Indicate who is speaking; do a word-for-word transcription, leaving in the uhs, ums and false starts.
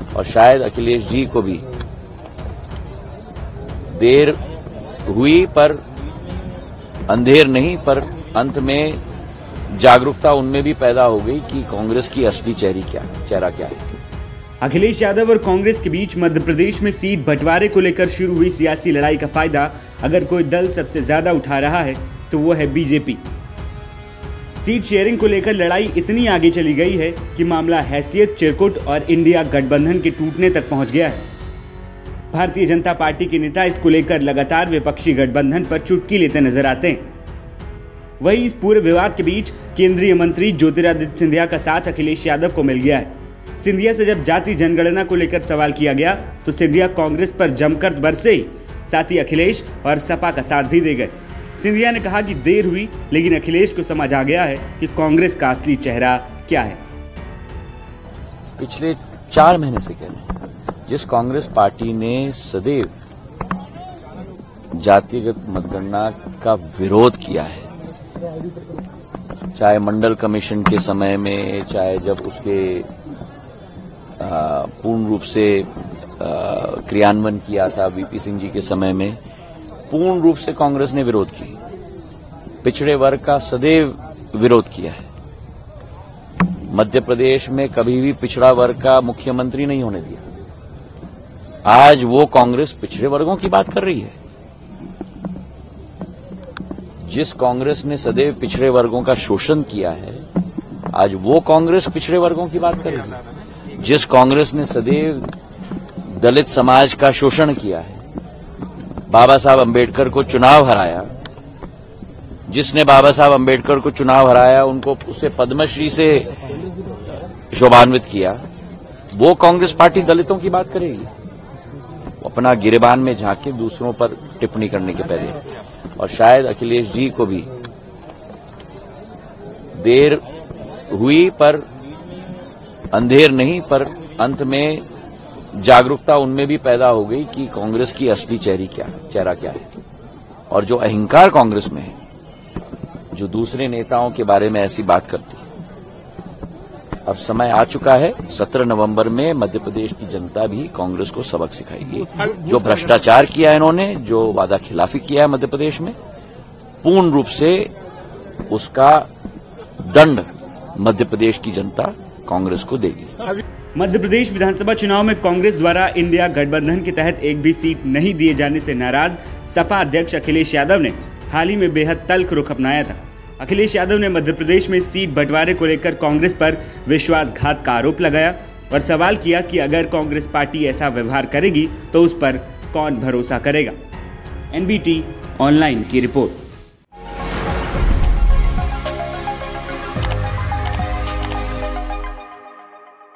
Speaker 1: और शायद अखिलेश जी को भी देर हुई, पर अंधेर नहीं, पर अंत में जागरूकता उनमें भी पैदा हो गई कि कांग्रेस की असली चेहरा क्या है चेहरा क्या है।
Speaker 2: अखिलेश यादव और कांग्रेस के बीच मध्य प्रदेश में सीट बंटवारे को लेकर शुरू हुई सियासी लड़ाई का फायदा अगर कोई दल सबसे ज्यादा उठा रहा है तो वो है बीजेपी। सीट शेयरिंग को लेकर लड़ाई इतनी आगे चली गई है कि मामला हैसियत चिरकुट और इंडिया गठबंधन के टूटने तक पहुंच गया है। भारतीय जनता पार्टी के नेता इसको लेकर लगातार विपक्षी गठबंधन पर चुटकी लेते नजर आते हैं। वहीं इस पूरे विवाद के बीच केंद्रीय मंत्री ज्योतिरादित्य सिंधिया का साथ अखिलेश यादव को मिल गया है। सिंधिया से जब जाति जनगणना को लेकर सवाल किया गया तो सिंधिया कांग्रेस पर जमकर बरसे, साथ ही अखिलेश और सपा का साथ भी दे गए। सिंधिया ने कहा कि देर हुई, लेकिन अखिलेश को समझ आ गया है कि कांग्रेस का असली चेहरा क्या है।
Speaker 1: पिछले चार महीने से कह रहे हैं, जिस कांग्रेस पार्टी ने सदैव जातिगत मतगणना का विरोध किया है, चाहे मंडल कमीशन के समय में, चाहे जब उसके पूर्ण रूप से क्रियान्वयन किया था वीपी सिंह जी के समय में, पूर्ण रूप से कांग्रेस ने विरोध की, पिछड़े वर्ग का सदैव विरोध किया है। मध्य प्रदेश में कभी भी पिछड़ा वर्ग का मुख्यमंत्री नहीं होने दिया। आज वो कांग्रेस पिछड़े वर्गों की बात कर रही है। जिस कांग्रेस ने सदैव पिछड़े वर्गों का शोषण किया है, आज वो कांग्रेस पिछड़े वर्गों की बात कर रही है। जिस कांग्रेस ने सदैव दलित समाज का शोषण किया है, बाबा साहब अंबेडकर को चुनाव हराया, जिसने बाबा साहब अंबेडकर को चुनाव हराया उनको उसे पद्मश्री से शोभान्वित किया, वो कांग्रेस पार्टी दलितों की बात करेगी। अपना गिरेबान में झांके दूसरों पर टिप्पणी करने के पहले। और शायद अखिलेश जी को भी देर हुई, पर अंधेर नहीं, पर अंत में जागरूकता उनमें भी पैदा हो गई कि कांग्रेस की असली चेहरा क्या चेहरा क्या है। और जो अहंकार कांग्रेस में है, जो दूसरे नेताओं के बारे में ऐसी बात करती है, अब समय आ चुका है। सत्रह नवंबर में मध्य प्रदेश की जनता भी कांग्रेस को सबक सिखाएगी। जो भ्रष्टाचार किया है इन्होंने, जो वादा खिलाफी किया है मध्य प्रदेश में, पूर्ण रूप से उसका दंड मध्य प्रदेश की जनता कांग्रेस को देगी।
Speaker 2: मध्य प्रदेश विधानसभा चुनाव में कांग्रेस द्वारा इंडिया गठबंधन के तहत एक भी सीट नहीं दिए जाने से नाराज सपा अध्यक्ष अखिलेश यादव ने हाल ही में बेहद तल्ख रुख अपनाया था। अखिलेश यादव ने मध्य प्रदेश में सीट बंटवारे को लेकर कांग्रेस पर विश्वासघात का आरोप लगाया और सवाल किया कि अगर कांग्रेस पार्टी ऐसा व्यवहार करेगी तो उस पर कौन भरोसा करेगा। एनबीटी ऑनलाइन की रिपोर्ट।